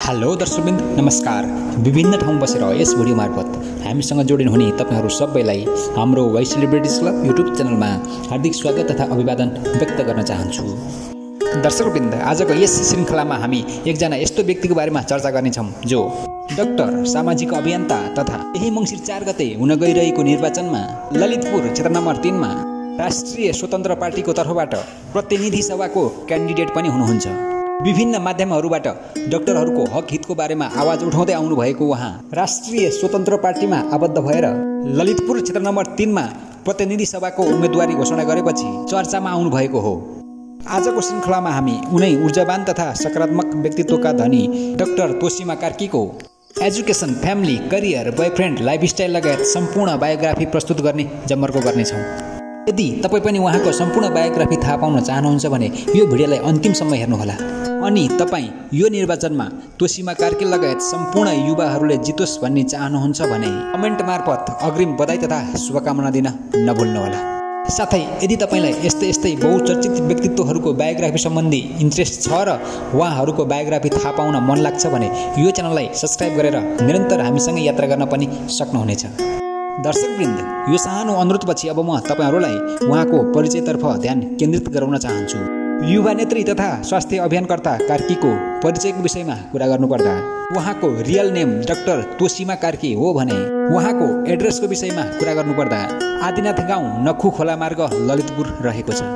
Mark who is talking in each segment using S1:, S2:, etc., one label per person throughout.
S1: Hello दर्शकवृन्द, नमस्कार। विभिन्न ठाउँ बसेर यस भिडियो मार्फत हामीसँग जोडिनु हुने तपाईहरू सबैलाई हाम्रो वाइ सेलिब्रिटिज क्लब युट्युब च्यानलमा हार्दिक स्वागत तथा अभिवादन व्यक्त गर्न चाहन्छु। दर्शकवृन्द, आजको यस श्रृङ्खलामा हामी एकजना यस्तो व्यक्तिको बारेमा चर्चा गर्नेछौँ जो डाक्टर, सामाजिक अभियन्ता तथा यही मङ्सिर 4 गते हुन गइरहेको निर्वाचनमा ललितपुर क्षेत्र नम्बर 3 मा राष्ट्रिय स्वतन्त्र पार्टीको तर्फबाट प्रतिनिधि सभाको क्यान्डिडेट पनि हुनुहुन्छ। विभिन्न माध्यमहरूबाट डाक्टरहरूको हक हितको बारेमा आवाज उठाउँदै आउनु भएको उहाँ राष्ट्रिय स्वतन्त्र पार्टीमा आबद्ध भएर ललितपुर क्षेत्र नम्बर 3 मा प्रतिनिधि सभाको उम्मेदवारी घोषणा गरेपछि चर्चामा आउनु भएको हो। आजको श्रृङ्खलामा हामी उनै ऊर्जावान तथा सकारात्मक व्यक्तित्वका धनी डाक्टर तोसीमा कार्कीको education, family, career, boyfriend, lifestyle लगायत सम्पूर्ण बायोग्राफी प्रस्तुत गर्ने जमर्को गर्नेछौँ। यदि तपाईँ पनि उहाँको सम्पूर्ण बायोग्राफी थाहा पाउन चाहनुहुन्छ भने यो भिडियोलाई अन्तिमसम्म हेर्नुहोला। अनि तपाईँ यो निर्वाचनमा तोसीमा कार्की लगायत सम्पूर्ण युवाहरूले जितोस् भन्ने चाहनुहुन्छ भने कमेन्ट मार्फत अग्रिम बधाई तथा शुभकामना दिन नभुल्नुहोला। साथै यदि तपाईँलाई यस्तै बहुचर्चित व्यक्तित्वहरूको बायोग्राफी सम्बन्धी इन्ट्रेस्ट छ र उहाँहरूको बायोग्राफी थाहा पाउन मन लाग्छ भने यो च्यानललाई सब्स्क्राइब गरेर निरन्तर हामीसँग यात्रा गर्न पनि सक्नुहुनेछ। दर्शकवृन्द, यो सानो अनुरोधपछि अब म तपाईहरूलाई उहाँको परिचयतर्फ ध्यान केन्द्रित गराउन चाहन्छु। युवा नेत्री तथा स्वास्थ्य अभियानकर्ता कार्कीको परिचयको विषयमा कुरा गर्नुपर्दा उहाँको real name doctor Tosima Karki हो भने उहाँको एड्रेसको विषयमा कुरा गर्नुपर्दा आदिनाथ गाउँ, नखु खोला मार्ग, ललितपुर रहेको छ।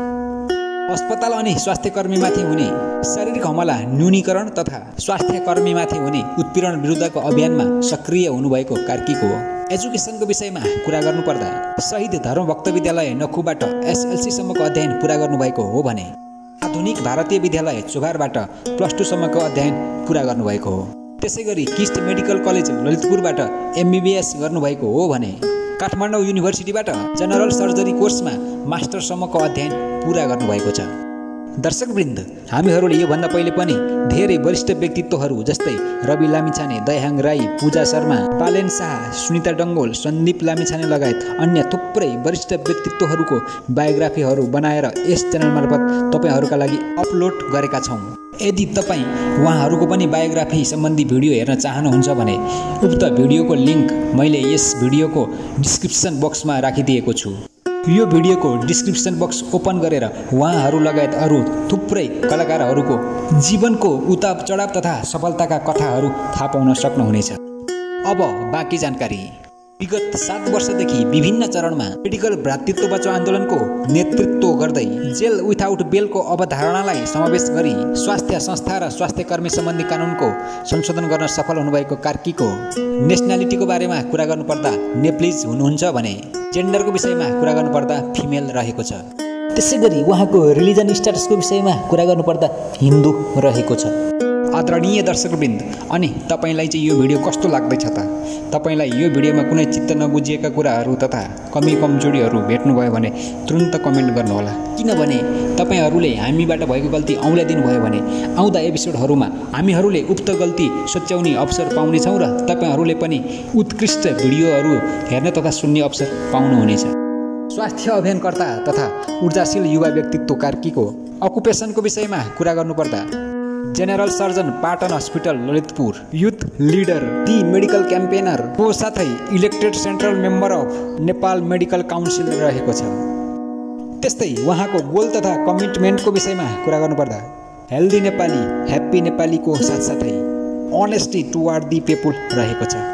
S1: अस्पताल अनि स्वास्थ्य कर्मीमाथि हुने शारीरिक हमला न्यूनीकरण तथा स्वास्थ्य कर्मीमाथि हुने उत्पीडन विरुद्धको अभियानमा सक्रिय हुनुभएको कार्कीको हो। एजुकेसनको विषयमा कुरा गर्नुपर्दा शहीद धर्मभक्त विद्यालय नखुबाट SLC सम्मको अध्ययन पुरा गर्नुभएको हो भने आधुनिक भारतीय विद्यालय चोभारबाट +2 सम्मको अध्ययन पुरा गर्नुभएको हो। त्यसैगरी किस्ट मेडिकल कलेज ललितपुरबाट MBBS गर्नुभएको हो भने काठमाडौँ युनिभर्सिटीबाट जनरल सर्जरी कोर्समा मास्टरसम्मको अध्ययन पुरा गर्नुभएको छ। दर्शकवृन्द, हामीहरूले योभन्दा पहिले पनि धेरै वरिष्ठ व्यक्तित्वहरू जस्तै रवि लामिछाने, दयाहाङ राई, पूजा शर्मा, बालेन शाह, सुनिता डङ्गोल, सन्दीप लामिछाने लगायत अन्य थुप्रै वरिष्ठ व्यक्तित्वहरूको बायोग्राफीहरू बनाएर यस च्यानल मार्फत तपाईँहरूका लागि अपलोड गरेका छौँ। यदि तपाईँ उहाँहरूको पनि बायोग्राफी सम्बन्धी भिडियो हेर्न चाहनुहुन्छ भने उक्त भिडियोको लिङ्क मैले यस भिडियोको डिस्क्रिप्सन बक्समा राखिदिएको छु। यो भिडियोको डिस्क्रिप्सन बक्स ओपन गरेर उहाँहरू लगायत अरू थुप्रै कलाकारहरूको जीवनको उतार चढाव तथा सफलताका कथाहरू थाहा पाउन सक्नुहुनेछ। अब बाँकी जानकारी। विगत 7 वर्षदेखि विभिन्न चरणमा मेडिकल भ्रातृत्व बचाउ आन्दोलनको नेतृत्व गर्दै जेल विथआउट बेलको अवधारणालाई समावेश गरी स्वास्थ्य संस्था र स्वास्थ्य कर्मी सम्बन्धी कानुनको संशोधन गर्न सफल हुनुभएको कार्कीको नेसनालिटीको बारेमा कुरा गर्नुपर्दा नेप्लिज हुनुहुन्छ भने जेन्डरको विषयमा कुरा गर्नुपर्दा फिमेल रहेको छ। त्यसैगरी उहाँको रिलिजन स्ट्याटसको विषयमा कुरा गर्नुपर्दा हिन्दू रहेको छ। आदरणीय दर्शकवृन्द, अनि तपाईँलाई चाहिँ यो भिडियो कस्तो लाग्दैछ त? तपाईँलाई यो भिडियोमा कुनै चित्त नबुझिएका कुराहरू तथा कमी कमजोरीहरू भेट्नुभयो भने तुरुन्त कमेन्ट गर्नुहोला। किनभने तपाईँहरूले हामीबाट भएको गल्ती औँल्याइदिनु भयो भने आउँदा एपिसोडहरूमा हामीहरूले उक्त गल्ती सच्याउने अवसर पाउनेछौँ र तपाईँहरूले पनि उत्कृष्ट भिडियोहरू हेर्ने तथा सुन्ने अवसर पाउनुहुनेछ। स्वास्थ्य अभियानकर्ता तथा ऊर्जाशील युवा व्यक्तित्व कार्कीको अकुपेसनको विषयमा कुरा गर्नुपर्दा general surgeon, Patan hospital Lalitpur, youth leader, the medical campaigner को साथै elected central member of Nepal medical council रहेको छ। त्यस्तै उहाँको गोल तथा कमिटमेन्टको विषयमा कुरा गर्नुपर्दा हेल्दी नेपाली, ह्याप्पी नेपालीको साथसाथै अनेस्टी टुवार्ड दि पिपुल रहेको छ।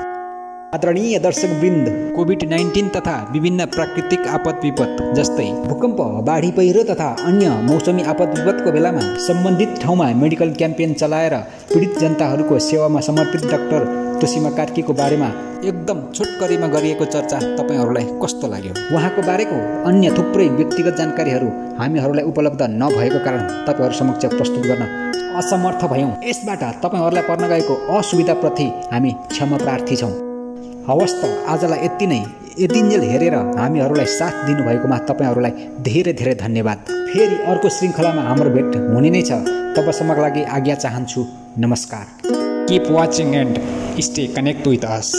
S1: आदरणीय दर्शकवृन्द, कोभिड-19 तथा विभिन्न प्राकृतिक आपद विपद जस्तै भूकम्प, बाढी पहिरो तथा अन्य मौसमी आपद विपदको बेलामा सम्बन्धित ठाउँमा मेडिकल क्याम्पेन चलाएर पीडित जनताहरूको सेवामा समर्पित डाक्टर तोसीमा कार्कीको बारेमा एकदम छोटकरीमा गरिएको चर्चा तपाईँहरूलाई कस्तो लाग्यो? उहाँको बारेको अन्य थुप्रै व्यक्तिगत जानकारीहरू हामीहरूलाई उपलब्ध नभएको कारण तपाईँहरू समक्ष प्रस्तुत गर्न असमर्थ भयौँ। यसबाट तपाईँहरूलाई पर्न गएको असुविधाप्रति हामी क्षमा प्रार्थी छौँ। हवस् त, आजलाई यति नै। यतिन्जेल हेरेर हामीहरूलाई साथ दिनुभएकोमा तपाईँहरूलाई धेरै धेरै धन्यवाद। फेरि अर्को श्रृङ्खलामा हाम्रो भेट हुने नै छ। तबसम्मका लागि आज्ञा चाहन्छु। नमस्कार। Keep watching and stay connected with us.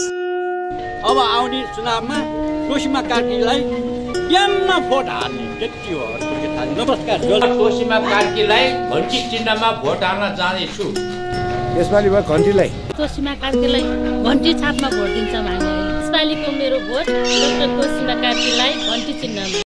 S2: अब आउने चुनावमा तोसीमा कार्कीलाई बिहानमा भोट हाल्ने त्यति हो। नमस्कार।
S3: तोसीमा कार्कीलाई घन्टी चिन्हमा भोट हाल्न जाँदैछु। यसपालि भयो घन्टीलाई
S4: तोसीमा कार्कीलाई घन्टी छापमा भोट दिन्छौँ हामी। यसपालिको मेरो भोट डाक्टर तोसीमा कार्कीलाई घन्टी चिन्हमा।